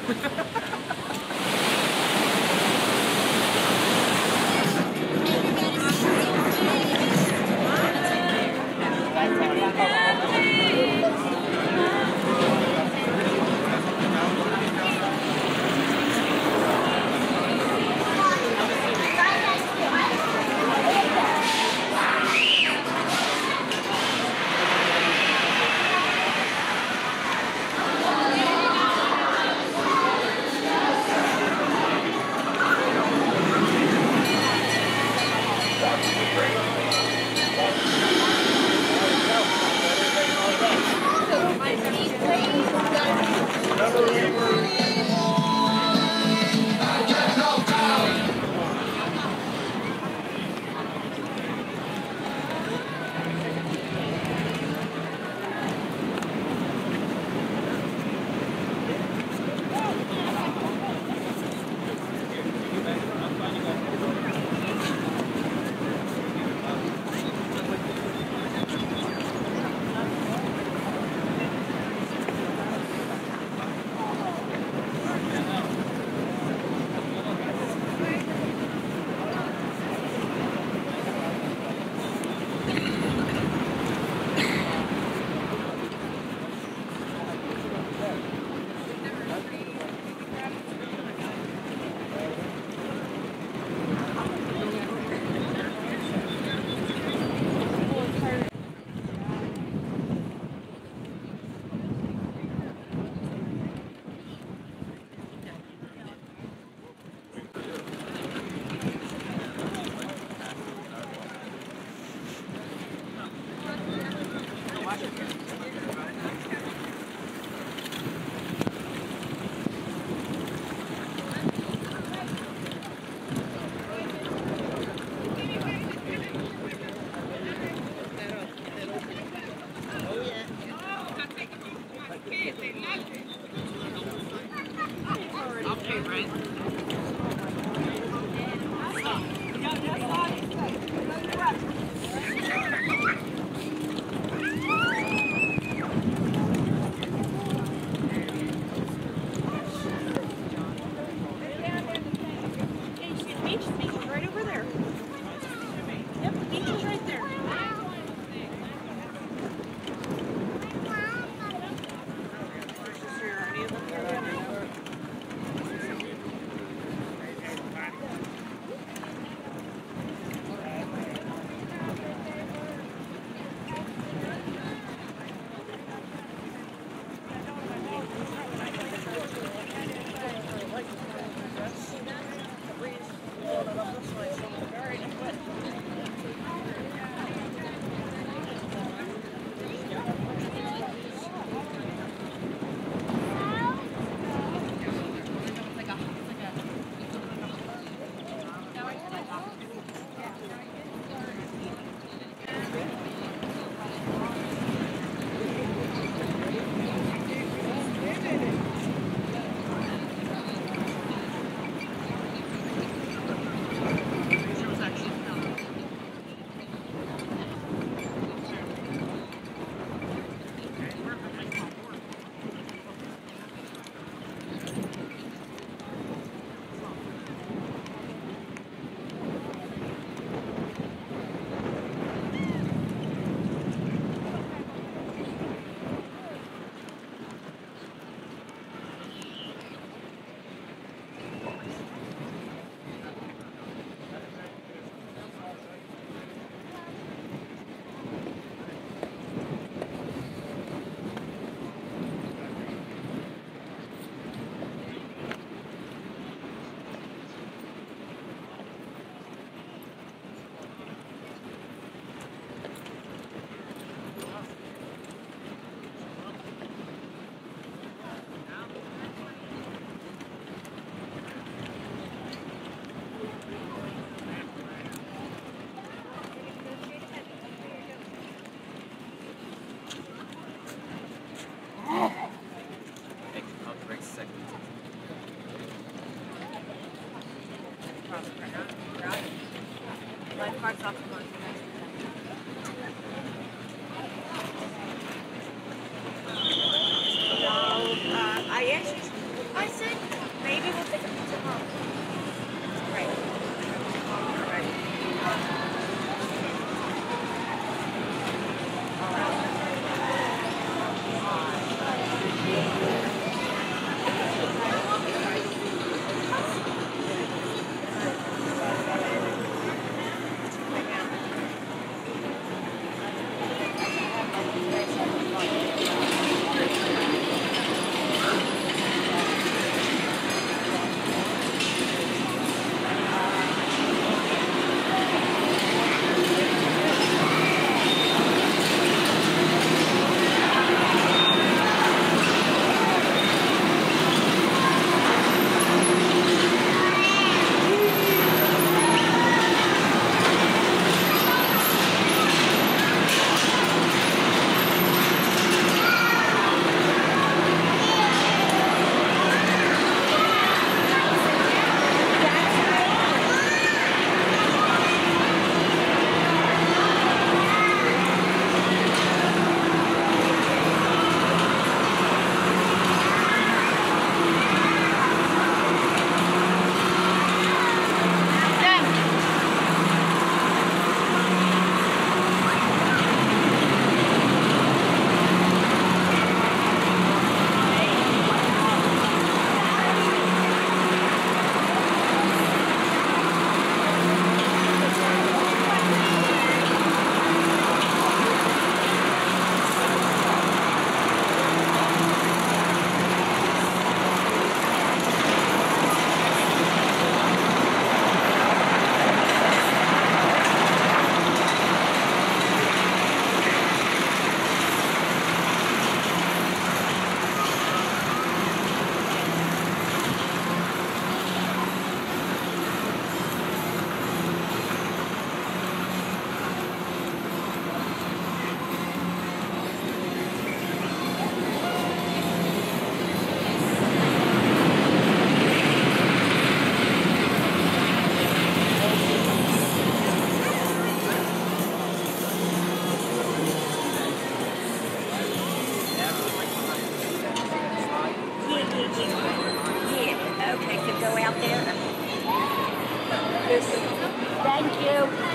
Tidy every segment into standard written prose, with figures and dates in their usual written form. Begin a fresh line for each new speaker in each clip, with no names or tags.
I said Yeah, okay, so go out there. Thank you.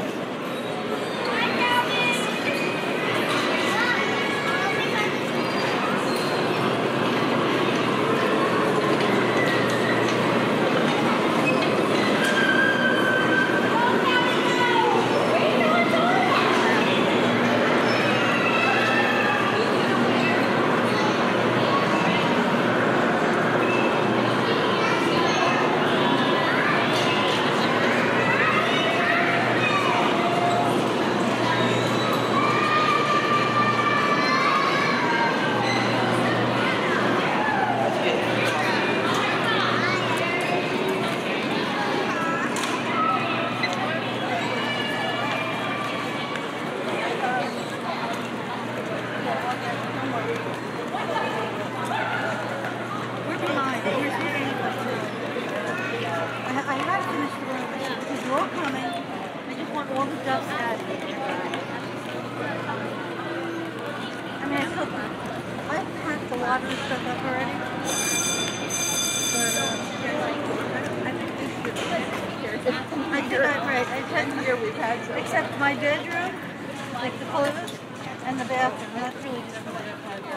Except my bedroom, like the clothes, and the bathroom. That's really just what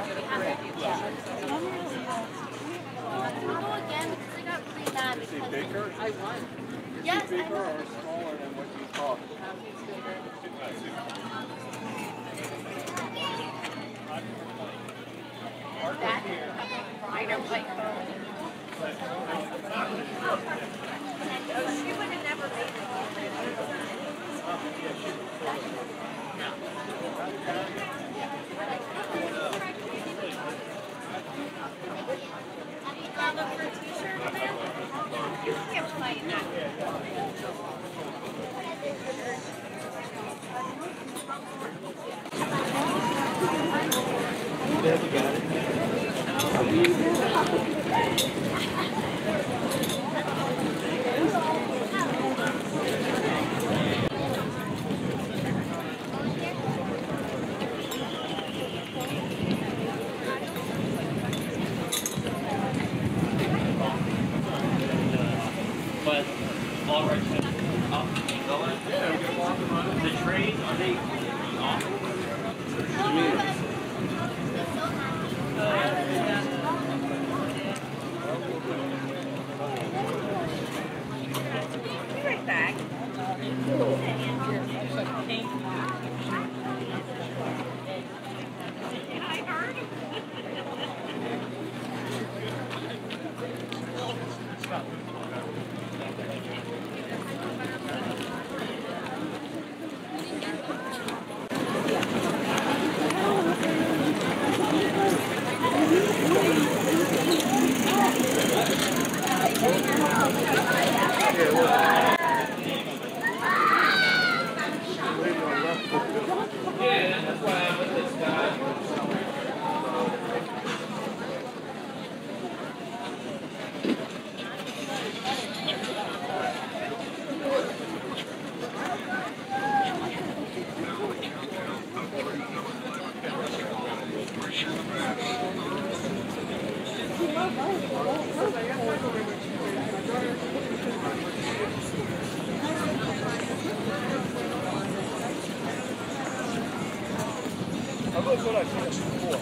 I'll go again because I got pretty mad because I won. Yes, I know. Or smaller than what you thought. That minor white phone. She would have never made it. Look for a t-shirt, man. You can't play that.
But all right, the trains, are they off?
Be right back. I heard.
Yeah, that's why I'm with this guy.
That's what I finished before.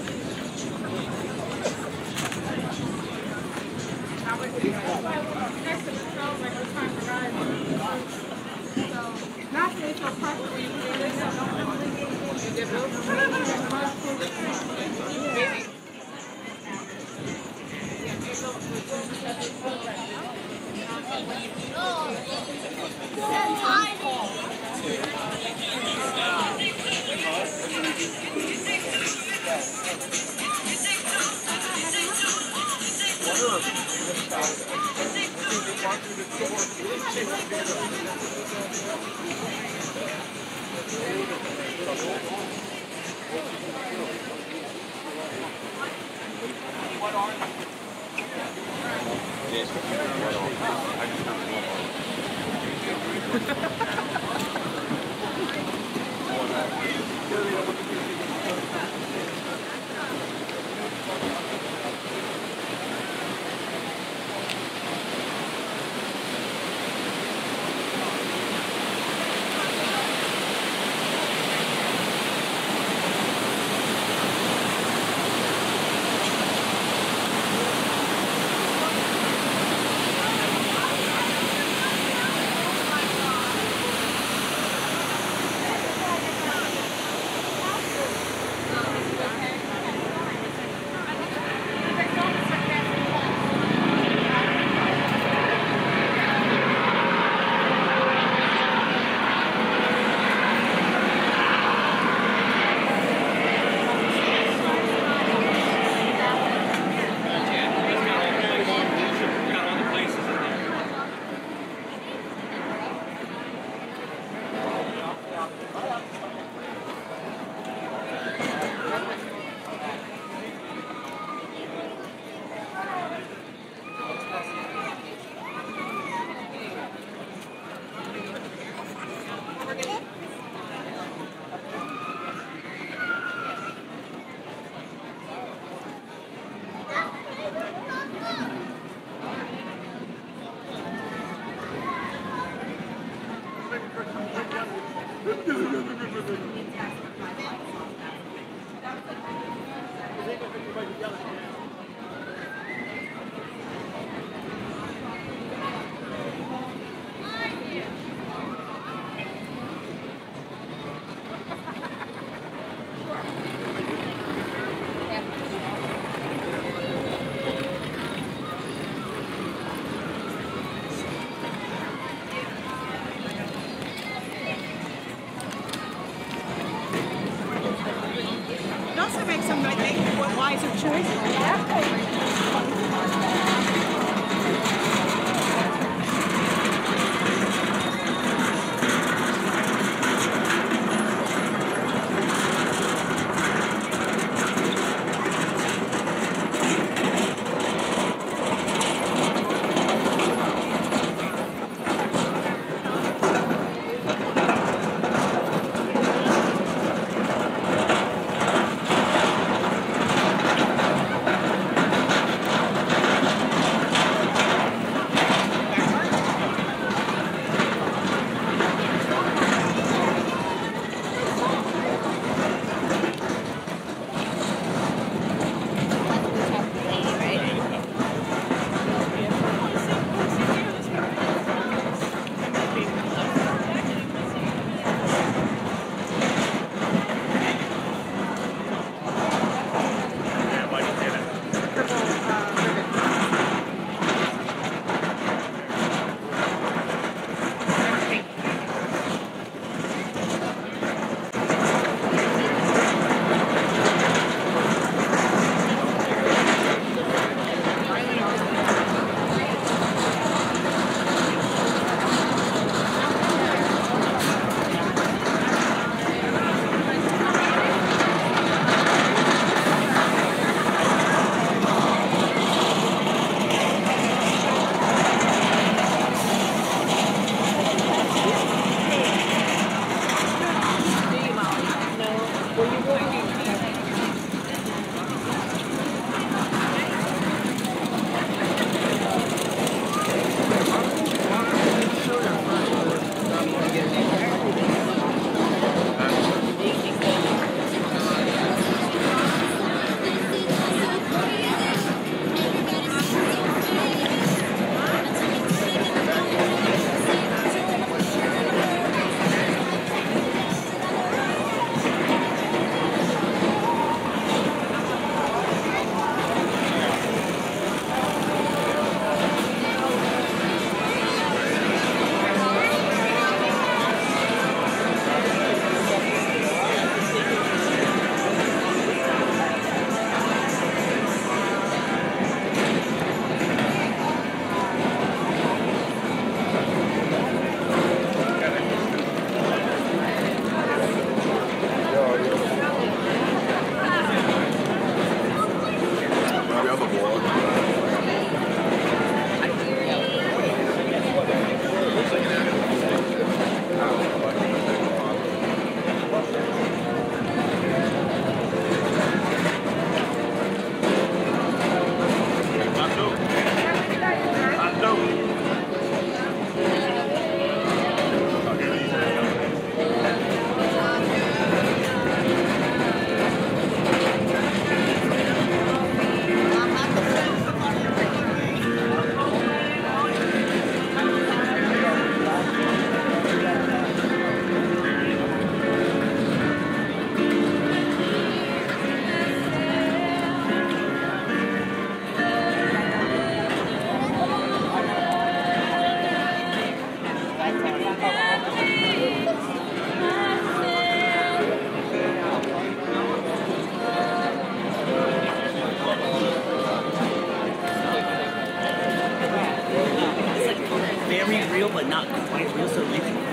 real, but not quite real, so it makes it.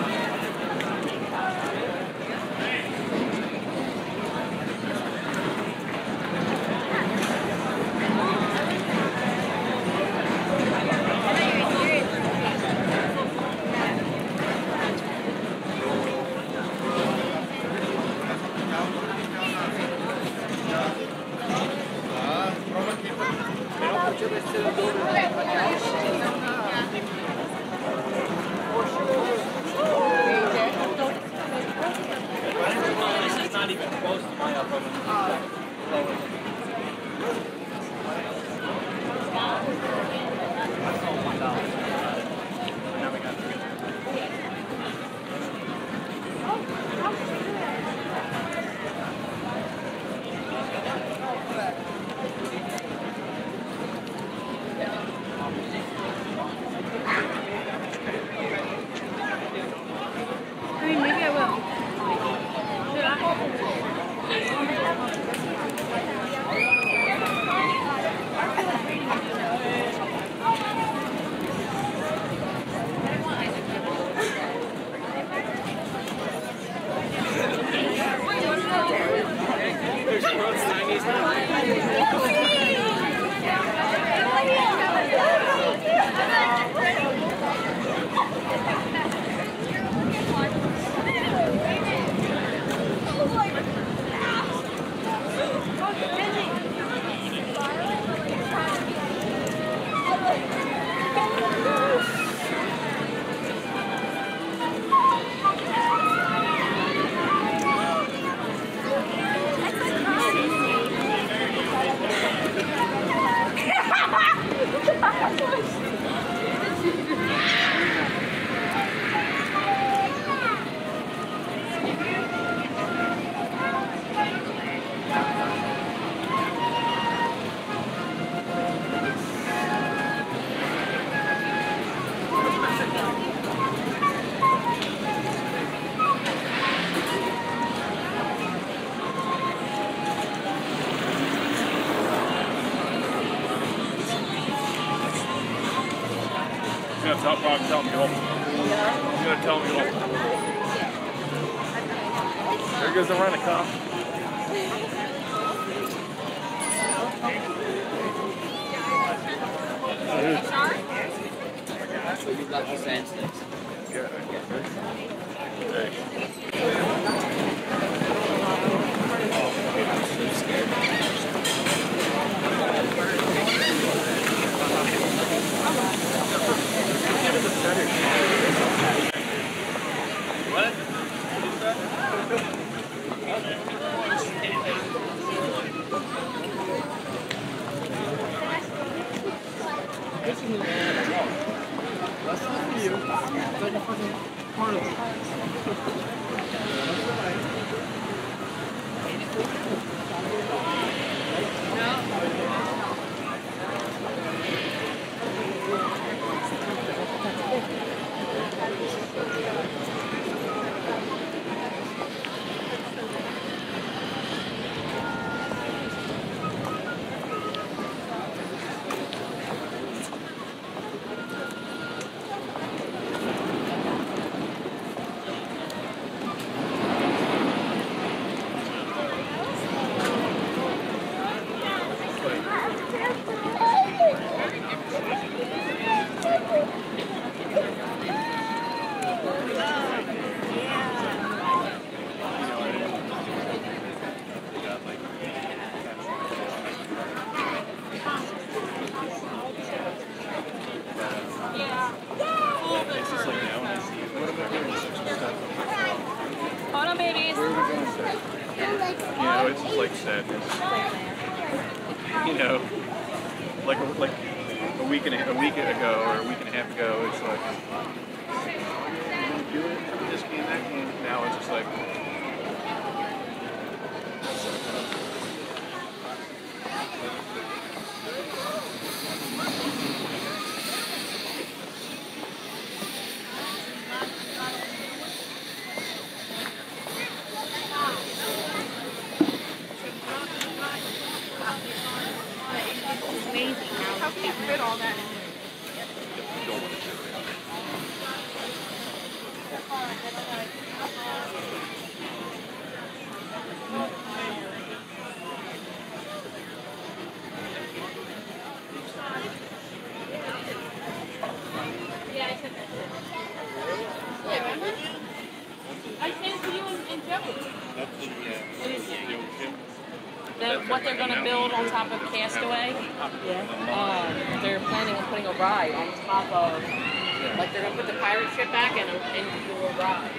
This is not even close to my upper limit.
I mean, maybe I will. Should I?
He's gonna tell me home. He's gonna tell me home. There goes the rent-a-car.
So you got the sand sticks.
Hold on, babies.
You know, it's just like sadness. You know, like a week ago or a week and a half ago, it's like do it this game, that game. Now it's just like.
Amazing how you fit all that in.
Don't want to sit around.
I sent to you and Joey.
What they're going to build on top of Castaway, they're planning on putting a ride on top of, like they're going to put the pirate ship back and do a ride.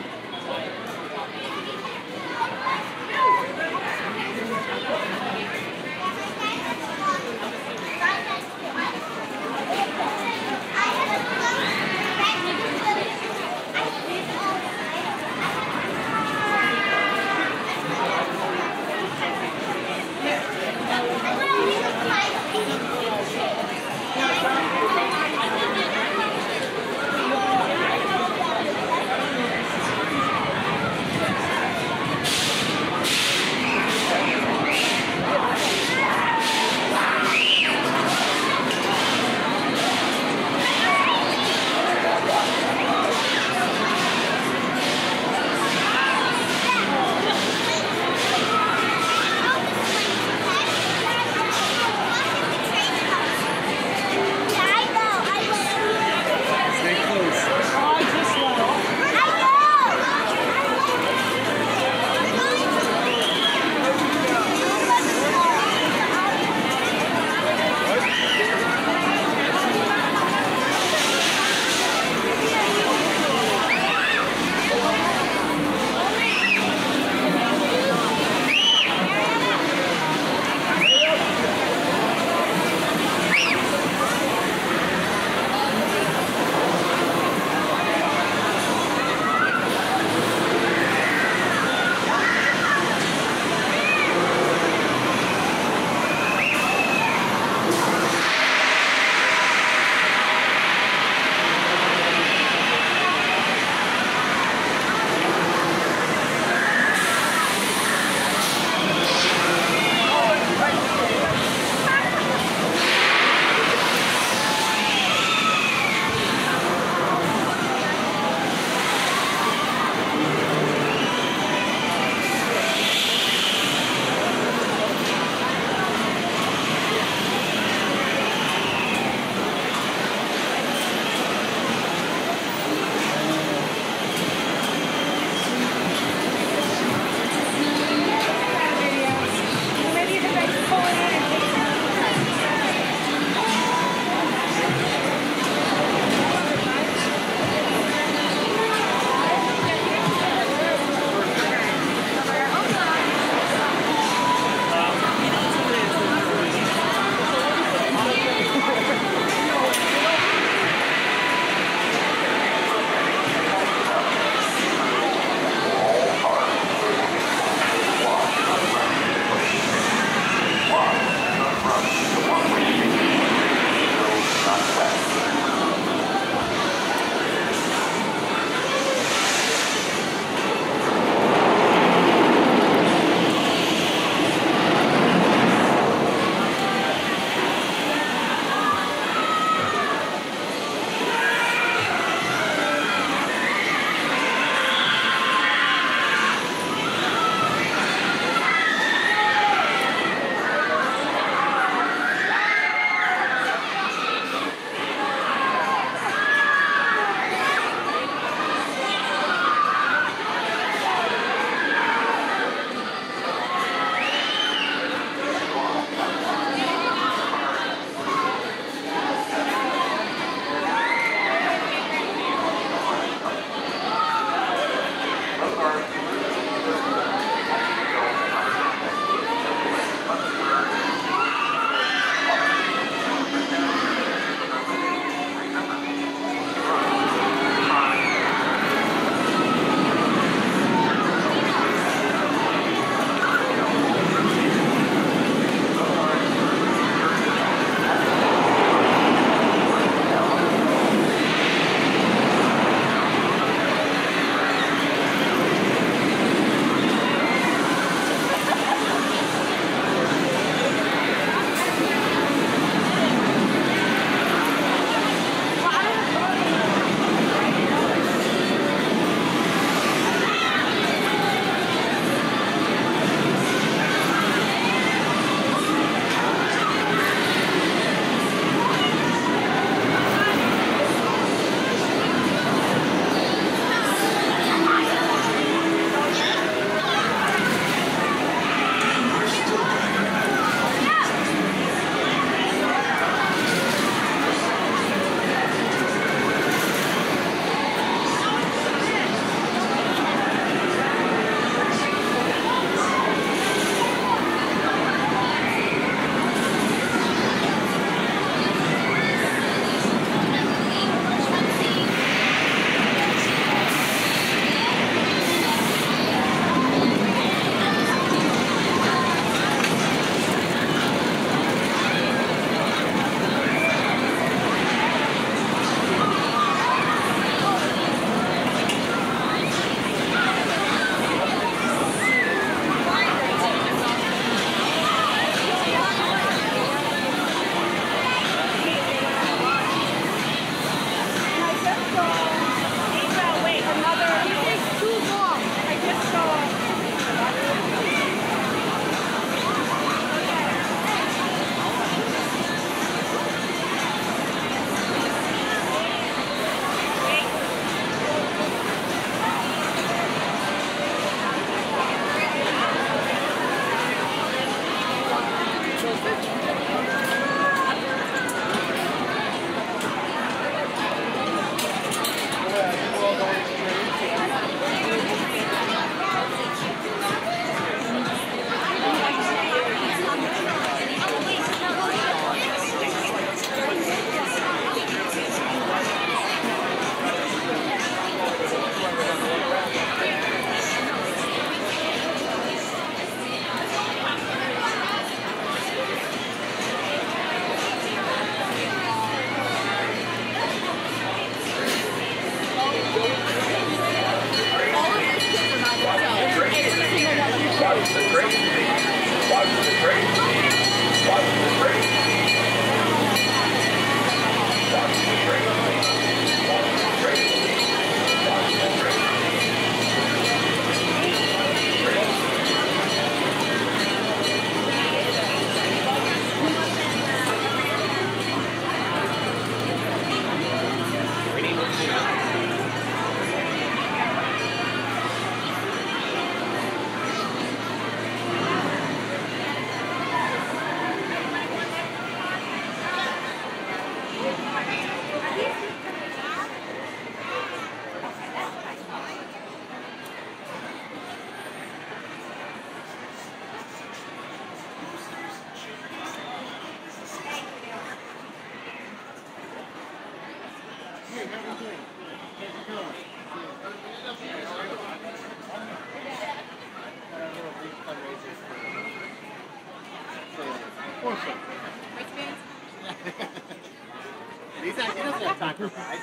He doesn't have time for rides.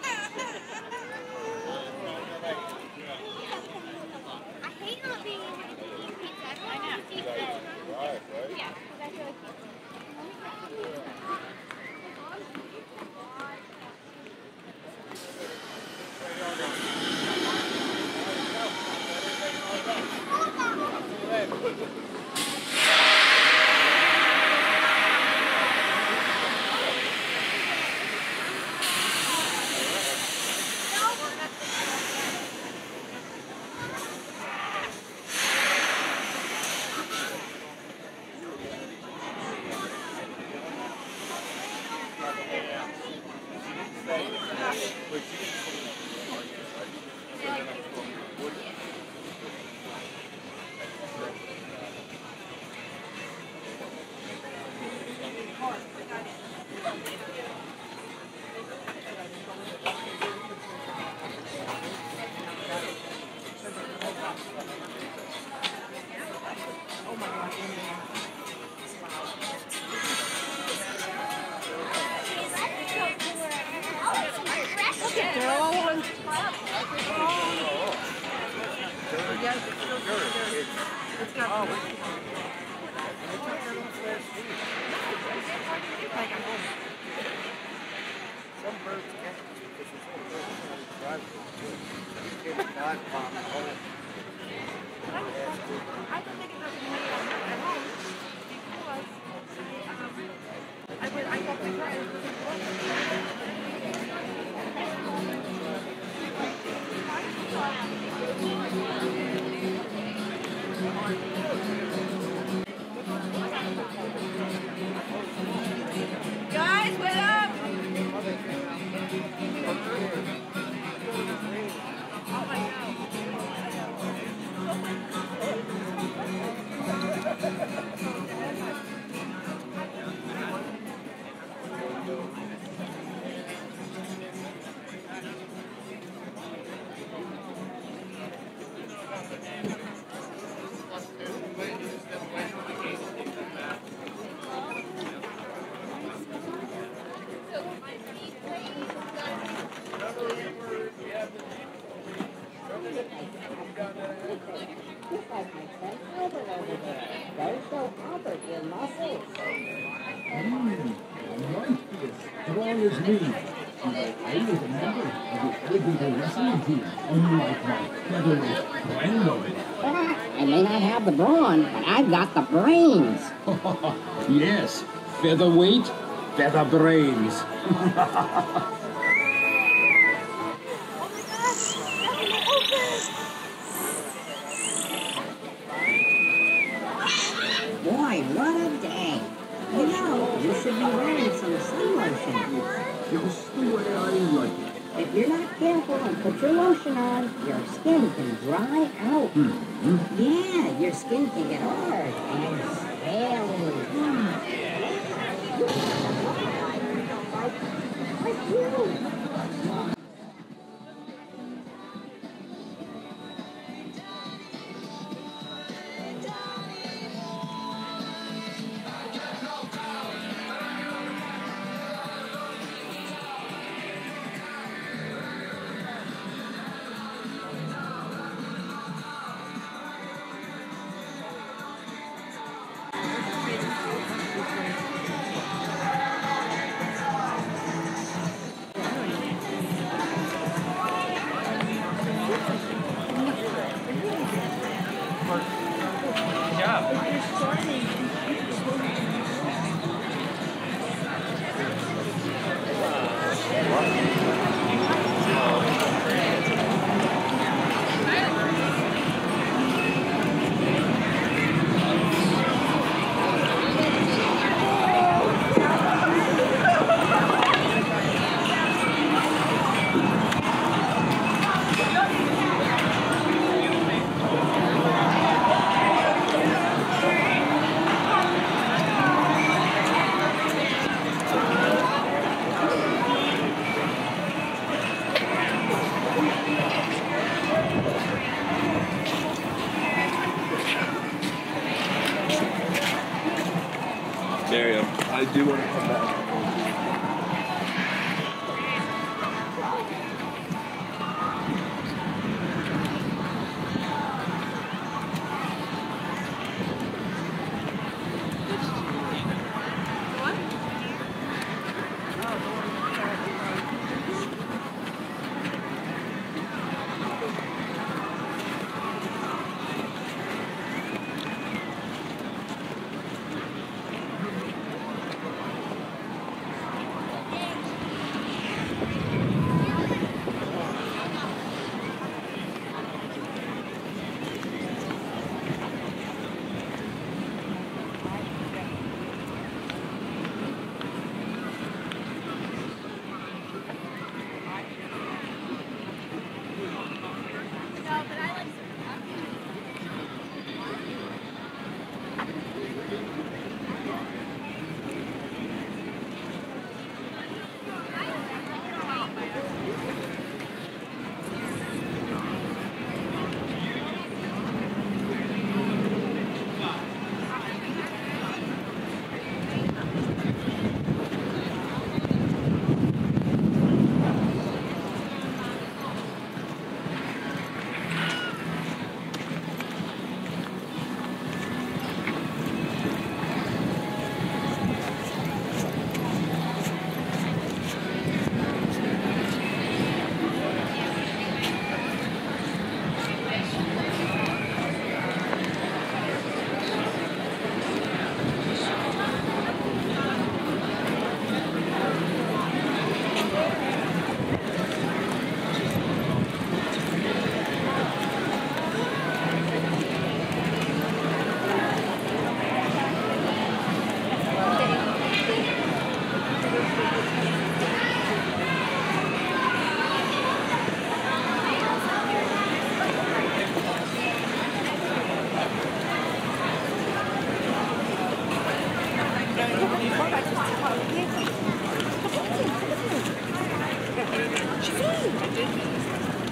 I hate not being able to eat pizza. I want to eat this. Yeah, that's really cute.
Guys, wait up!
Strong as me. I was a member of the elevator wrestling team, unlike my featherweight friend of it.
I may not have the brawn, but I've got the brains.
Yes, featherweight, feather brains.
Boy, what a day. You know, you should be wearing some sun lotion.
Just the way I like it.
If you're not careful and put your lotion on, your skin can dry out. Yeah, your skin can get hard and scaly. Like you.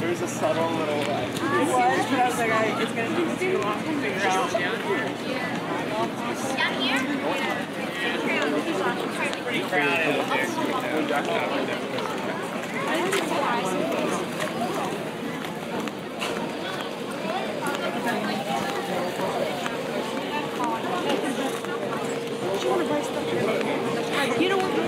There's a subtle little like.
It was, but I was like, it's going to take too long to figure out.
Down here?
Pretty crowded up there.
You know what?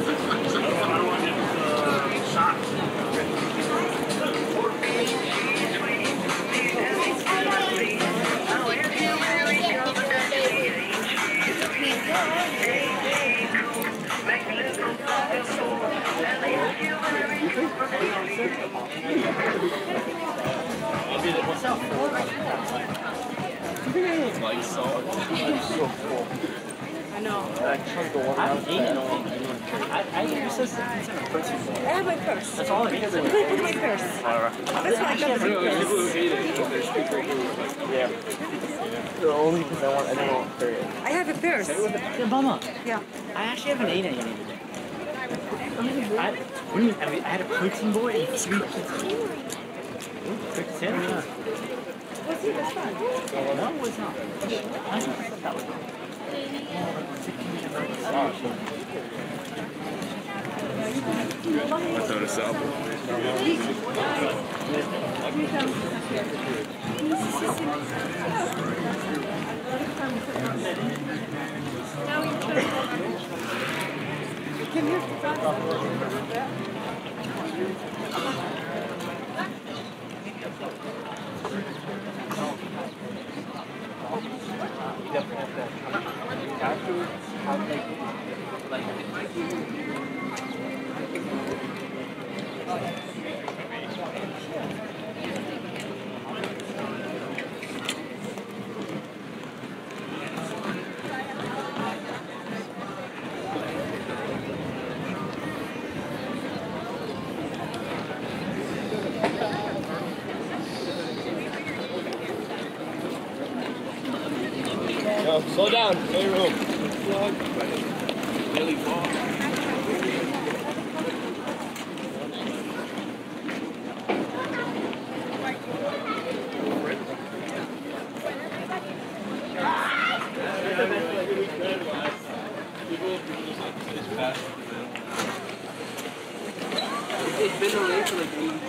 It's like salt. It's so cool.
I know.
That chunk of water out there, I don't want to
You said it's in a person.
I have my purse.
That's all it is.
Look at my purse. That's why I got the
People
purse.
who hate it, but there's people who
Yeah. Only because I didn't want to carry it.
I have a purse.
Mama,
Yeah.
I actually haven't eaten anything today. I had a protein bowl and 3 pizza. Quick sandwich.
What's it? That's fun.
No, it was not. I thought that was not.
What's on a cell?
Can you
Afterwards, I'll make like Yo, slow down, stay room.
Really far.
It's been delayed for like 8 years.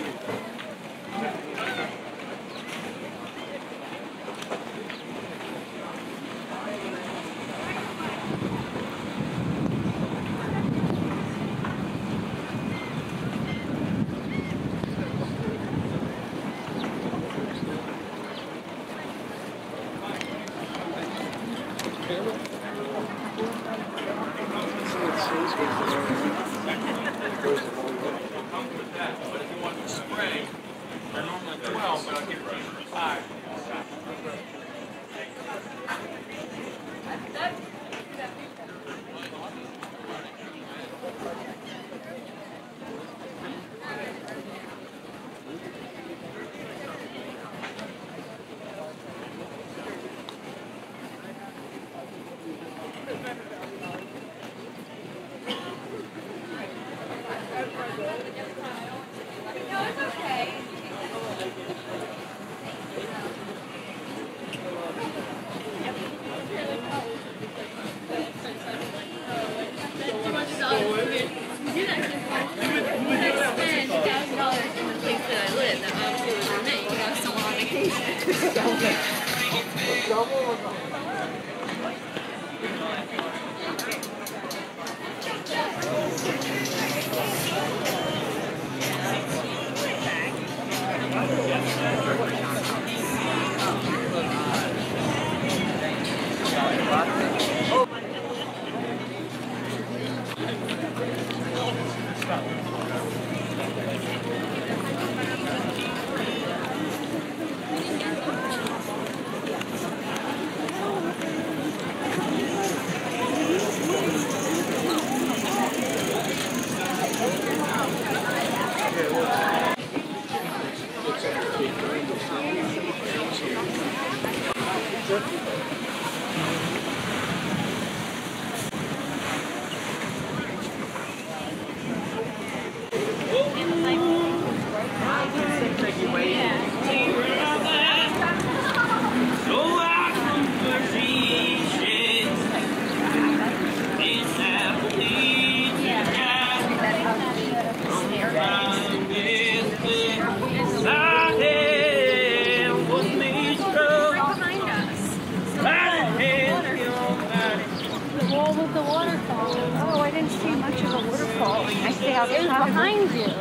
behind you.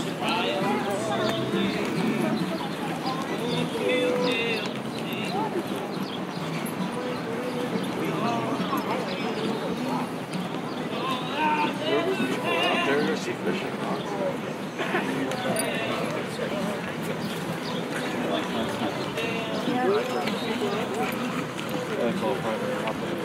There to see fishing. That's all private property.